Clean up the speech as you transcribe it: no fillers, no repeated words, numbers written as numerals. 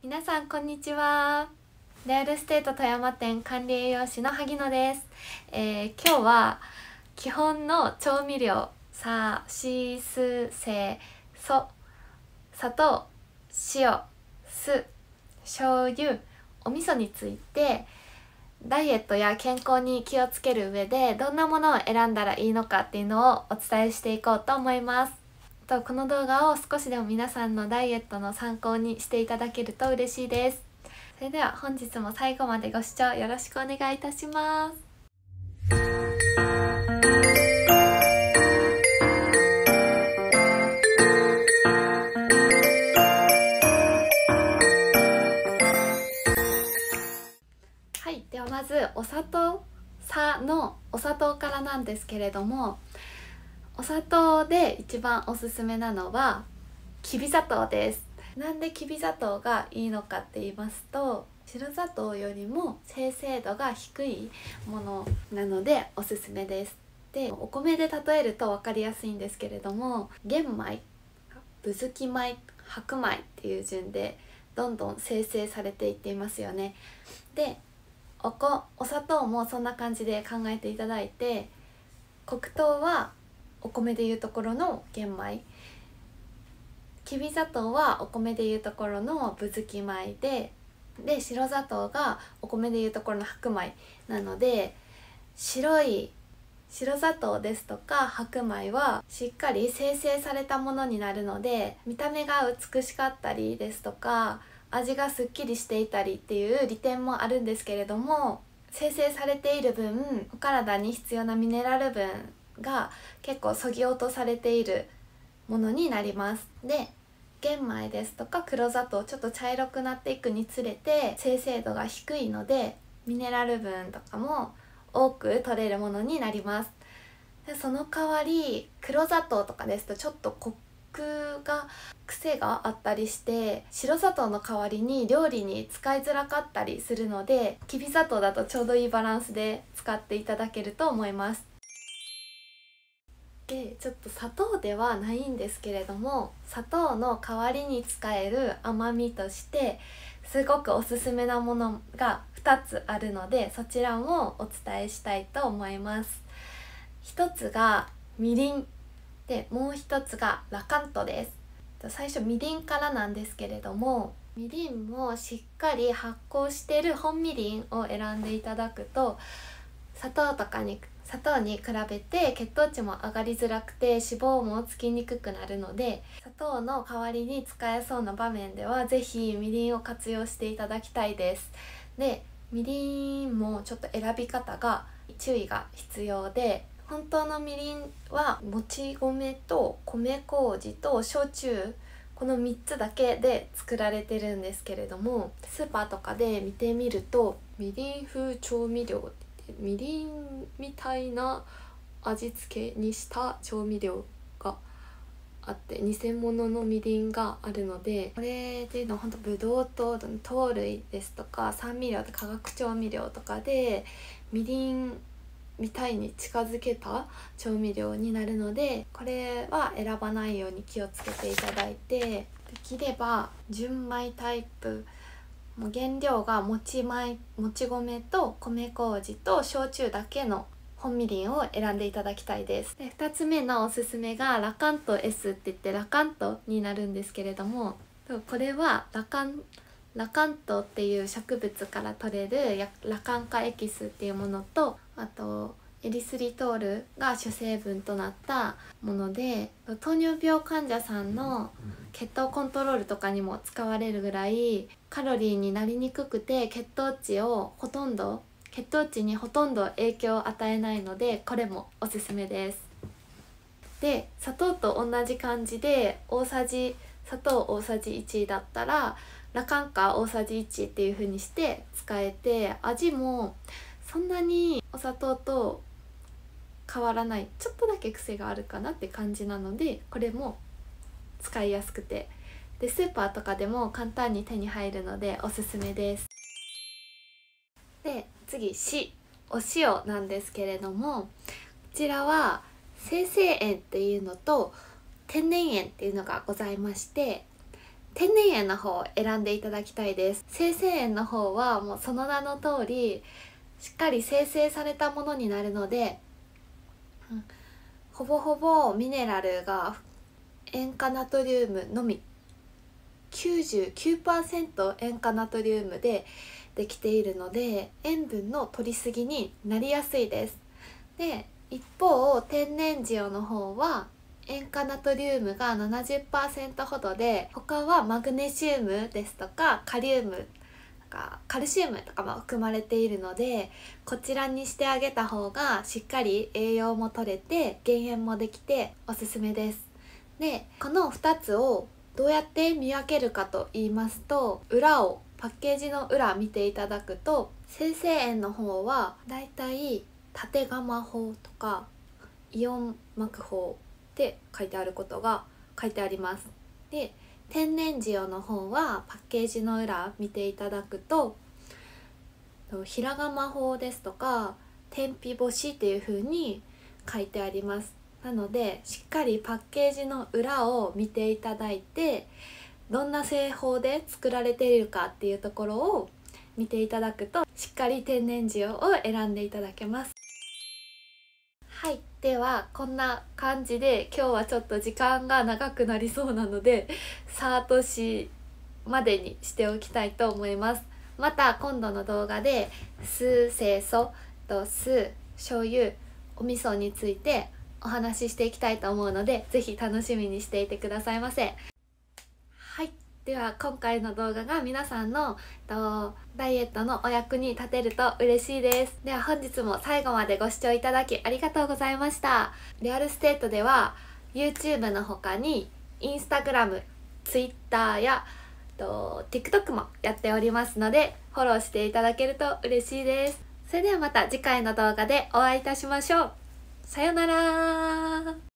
皆さんこんにちは。レアルエステート富山店管理栄養士の萩野です。今日は基本の調味料さしすせそ砂糖塩酢醤油お味噌についてダイエットや健康に気をつける上でどんなものを選んだらいいのかっていうのをお伝えしていこうと思います。この動画を少しでも皆さんのダイエットの参考にしていただけると嬉しいです。それでは本日も最後までご視聴よろしくお願いいたします。はい、ではまずお砂糖のお砂糖からなんですけれども、お砂糖で一番おすすめなのはきび砂糖です。なんできび砂糖がいいのかって言いますと、白砂糖よりも精製度が低いものなのでおすすめです。で、お米で例えると分かりやすいんですけれども、玄米、ぶずき米、白米っていう順でどんどん精製されていっていますよね。で、お砂糖もそんな感じで考えていただいて、黒糖はお米でいうところの玄米、きび砂糖はお米でいうところのぶずき米で白砂糖がお米でいうところの白米なので、白砂糖ですとか白米はしっかり精製されたものになるので、見た目が美しかったりですとか味がすっきりしていたりっていう利点もあるんですけれども、精製されている分お体に必要なミネラル分が結構そぎ落とされているものになります。で、玄米ですとか黒砂糖ちょっと茶色くなっていくにつれて精製度が低いのでミネラル分とかも多く取れるものになります。で、その代わり黒砂糖とかですとちょっと癖があったりして白砂糖の代わりに料理に使いづらかったりするので、きび砂糖だとちょうどいいバランスで使っていただけると思います。で、ちょっと砂糖ではないんですけれども、砂糖の代わりに使える甘みとしてすごくおすすめなものが2つあるので、そちらもお伝えしたいと思います。一つがみりんで、もう一つがラカントです。最初みりんからなんですけれども、みりんもしっかり発酵している本みりんを選んでいただくと、砂糖に比べて血糖値も上がりづらくて脂肪もつきにくくなるので、砂糖の代わりに使えそうな場面ではぜひみりんを活用していただきたいです。で、みりんもちょっと選び方が注意が必要で、本当のみりんはもち米と米麹と焼酎、この3つだけで作られてるんですけれども、スーパーとかで見てみるとみりん風調味料ってみりんみたいな味付けにした調味料があって、偽物のみりんがあるので、これっていうのは本当ブドウ糖類ですとか酸味料と化学調味料とかでみりんみたいに近づけた調味料になるので、これは選ばないように気をつけていただいて、できれば純米タイプ、もう原料がもち米と米麹と焼酎だけの本みりんを選んでいただきたいです。で、2つ目のおすすめがラカント S って言ってラカントになるんですけれども、これはラカントっていう植物から取れるラカン化エキスっていうものと、あとエリスリトールが主成分となったもので、糖尿病患者さんの血糖コントロールとかにも使われるぐらいカロリーになりにくくて血糖値にほとんど影響を与えないので、これもおすすめです。で、砂糖と同じ感じで砂糖大さじ1だったらラカン化大さじ1っていう風にして使えて、味もそんなにお砂糖と変わらない、ちょっとだけ癖があるかなって感じなので、これも使いやすくて、でスーパーとかでも簡単に手に入るのでおすすめです。で、次お塩なんですけれども、こちらは生成塩っていうのと天然塩っていうのがございまして、 天然塩の方を選んでいただきたいです。精製塩の方はもうその名の通りしっかり精製されたものになるので、ほぼほぼミネラルが塩化ナトリウムのみ、 99% 塩化ナトリウムでできているので塩分の摂りすぎになりやすいです。で一方天然塩の方は塩化ナトリウムが 70% ほどで、他はマグネシウムですとかカリウム、カルシウムとかも含まれているので、こちらにしてあげた方がしっかり栄養も取れて減塩もできておすすめです。でこの2つをどうやって見分けるかと言いますと、パッケージの裏見ていただくと、精製塩の方はだいたい縦釜法とかイオン膜法って書いてあることが書いてあります。で天然塩の方はパッケージの裏見ていただくと、平釜法ですとか天日干しっていう風に書いてあります。なのでしっかりパッケージの裏を見ていただいて、どんな製法で作られているかっていうところを見ていただくと、しっかり天然塩を選んでいただけます。はい、ではこんな感じで今日はちょっと時間が長くなりそうなのでサートシまでにしておきたいと思います。また今度の動画で酢清楚と酢醤油お味噌についてお話ししていきたいと思うので、ぜひ楽しみにしていてくださいませ。はい、では今回の動画が皆さんのダイエットのお役に立てると嬉しいです。では本日も最後までご視聴いただきありがとうございました。リアルステートでは YouTube の他に Instagram、Twitter やTikTok もやっておりますので、フォローしていただけると嬉しいです。それではまた次回の動画でお会いいたしましょう。さようなら。